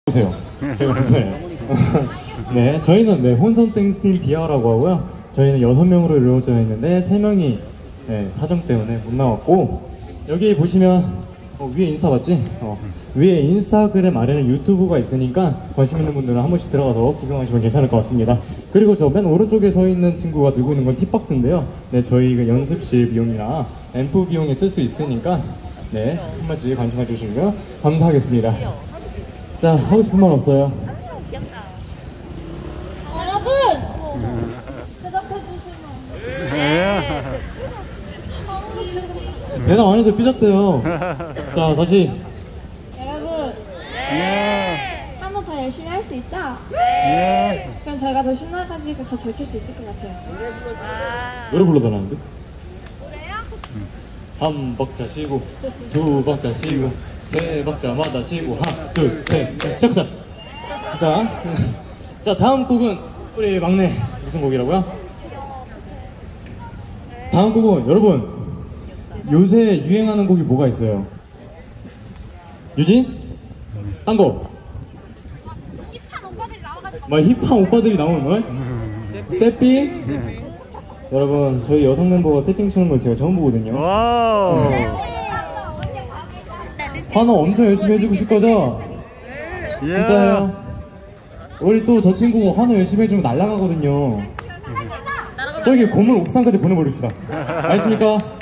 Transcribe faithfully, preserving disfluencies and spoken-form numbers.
보세요. 제가 불편해요. 네, 저희는 네, 혼선 땡스팀 비아라고 하고요. 저희는 여섯 명으로 이루어져 있는데 세 명이 네, 사정 때문에 못 나왔고, 여기 보시면 어, 위에 인스타 맞지? 어, 위에 인스타그램 아래는 유튜브가 있으니까 관심 있는 분들은 한 번씩 들어가서 구경하시면 괜찮을 것 같습니다. 그리고 저 맨 오른쪽에 서 있는 친구가 들고 있는 건 팁박스인데요. 네, 저희 그 연습실 비용이나 앰프 비용에 쓸 수 있으니까 네, 한 번씩 관심 가져주시면 감사하겠습니다. 자, 하고 싶은 말 없어요? 여러분! 대답해주시면 대답 안 해서 삐졌대요. 자, 다시. 여러분! 네. 한번 더 열심히 할 수 있죠? 네. 그럼 저희가 더 신나가지고 더 즐길 수 있을 것 같아요. 노래 불러달라는데? 한 박자 쉬고, 두 박자 쉬고, 세 박자마다 쉬고, 하나, 둘, 셋, 시작하자. 자, 자, 다음 곡은 우리 막내 무슨 곡이라고요? 다음 곡은 여러분 요새 유행하는 곡이 뭐가 있어요? 뉴진스? 딴 거? 힙한 오빠들이 나와가지고 막 힙한 오빠들이 나오는 거? 세핑? 여러분, 저희 여성 멤버가 세핑 추는 걸 제가 처음 보거든요. 와우. 환호 엄청 열심히 해주고 싶 거죠? 진짜요? 우리 또 저 친구가 환호 열심히 해주면 날아가거든요. 저기 건물 옥상까지 보내버립시다. 알겠습니까?